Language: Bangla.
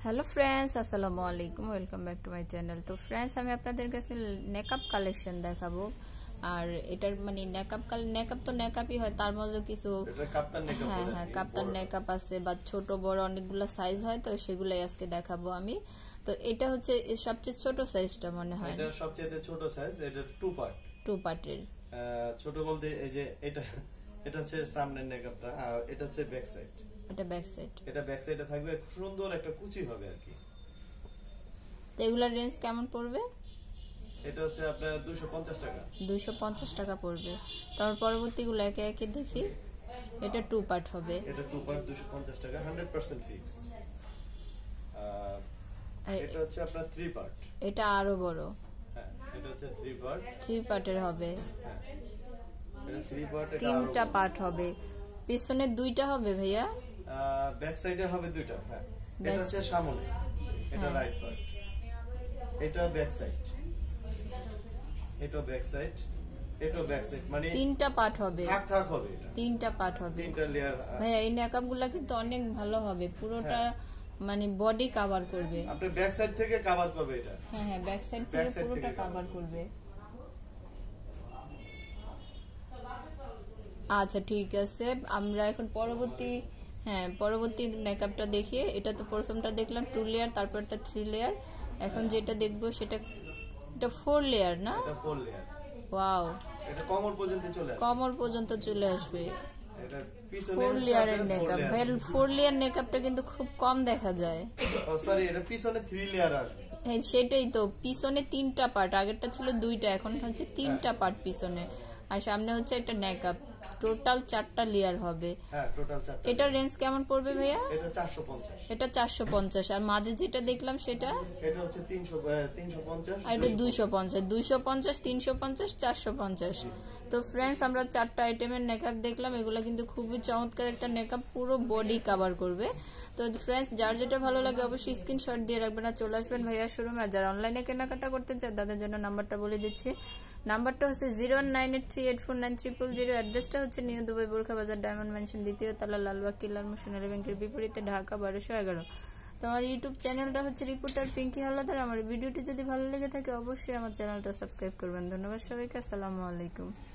হ্যালো ফ্রেন্ডস, আসসালামু আলাইকুম, welcome back to my channel. তো ফ্রেন্ডস, আমি আপনাদের কাছে নেকআপ কালেকশন দেখাবো। আর এটার মানে নেকআপ তো নেকআপই হয়, তার মধ্যে কিছু হ্যাঁ কাপ্তান নেকআপ আছে বা ছোট বড় অনেকগুলো সাইজ হয়, তো সেগুলাই আজকে দেখাবো আমি। তো এটা হচ্ছে সবচেয়ে ছোট সাইজটা মনে হয়, এটা সবচেয়ে ছোট সাইজ। এটা টু পার্টের। ছোট বলতে এই যে এটা হচ্ছে সামনের নেকআপটা, আর এটা হচ্ছে ব্যাক সাইড। এটা ব্যাক সাইড। এটা ব্যাক সাইডে থাকবে, সুন্দর একটা কুচি হবে আর কি। তো এগুলোর রেঞ্জ কেমন পড়বে? এটা হচ্ছে আপনার 250 টাকা। 250 টাকা পড়বে। তারপর পরবর্তীগুলো একে একে দেখি। এটা টু পার্ট হবে। এটা টু পার্ট, 250 টাকা, 100% ফিক্সড। এটা হচ্ছে আপনার থ্রি পার্ট। এটা আরো বড়। হ্যাঁ, এটা হচ্ছে থ্রি পার্টের হবে। হ্যাঁ, এটা থ্রি পার্ট। এটা তিনটা পার্ট হবে। পিছনে দুইটা হবে ভাইয়া? ব্যাক সাইডে হবে দুইটা। হ্যাঁ, এটা হচ্ছে সামনে, এটা রাইট পার্ট। এটা ব্যাক সাইড, এটা ব্যাক সাইড, এটা ব্যাক সাইড, মানে তিনটা পার্ট হবে। থাক হবে, এটা তিনটা পার্ট হবে, তিনটা লেয়ার। ভাইয়া এই মেকআপগুলো কিন্তু অনেক ভালো হবে, পুরোটা মানে বডি কভার করবে। আপনি ব্যাক সাইড থেকে কভার করবে এটা। হ্যাঁ, ব্যাক সাইড থেকে পুরোটা কভার করবে। আচ্ছা ঠিক আছে, আমরা এখন পরবর্তী মেকআপটা দেখি। এটা তো প্রথমটা দেখলাম 2 লেয়ার, তারপর একটা 3 লেয়ার। এখন যেটা দেখবো সেটা 4 লেয়ার না? এটা 4 লেয়ার। ওয়াও, এটা কোমর পর্যন্ত চলে আসবে। এটা পিছনে 4 লেয়ারের মেকআপ। 4 লেয়ার মেকআপটা কিন্তু খুব কম দেখা যায়। সরি, এটা পিছনে 3 লেয়ার আসবে। হ্যাঁ সেটাই তো, পিছনে 3টা পার্ট, আগেরটা ছিল 2টা, এখন হচ্ছে 3টা পার্ট পিছনে, আর সামনে হচ্ছে একটা মেকআপ। টোটাল 4টা লেয়ার হবে। হ্যাঁ, টোটাল 4টা। এটার রেঞ্জ কেমন পড়বে ভাইয়া? এটা 450। এটা 450। আর মাঝে যেটা দেখলাম সেটা এটা হচ্ছে 350। আর এটা 250, 350, 450। তো ফ্রেন্ডস, আমরা 4টা আইটেমের মেকআপ দেখলাম। এগুলো কিন্তু খুবই চমৎকার একটা মেকআপ, পুরো বডি কভার করবে। তো ফ্রেন্ডস, যার যেটা ভালো লাগে অবশ্যই স্ক্রিনশট দিয়ে রাখবেন আর চলে আসবেন ভাইয়ার শোরুমে। আর যারা অনলাইনে কেনাকাটা করতে চান তাদের জন্য নাম্বারটা বলে দিচ্ছি। নাম্বারটা হচ্ছে 01983849000। অ্যাড্রেসটা হচ্ছে নিউ দুবাই বোরখা বাজার, ডায়মন্ড মেনশন, দ্বিতীয় তলা, লালবাগ কিল্লার মিশনারি ব্যাংকের বিপরীতে, ঢাকা 1211। তো আমার ইউটিউব চ্যানেলটা হচ্ছে রিপোর্টার পিঙ্কি হাওলাদার। আমার ভিডিওটি যদি ভালো লেগে থাকে অবশ্যই আমার চ্যানেলটা সাবস্ক্রাইব করবেন। ধন্যবাদ সবাইকে, আসসালামু আলাইকুম।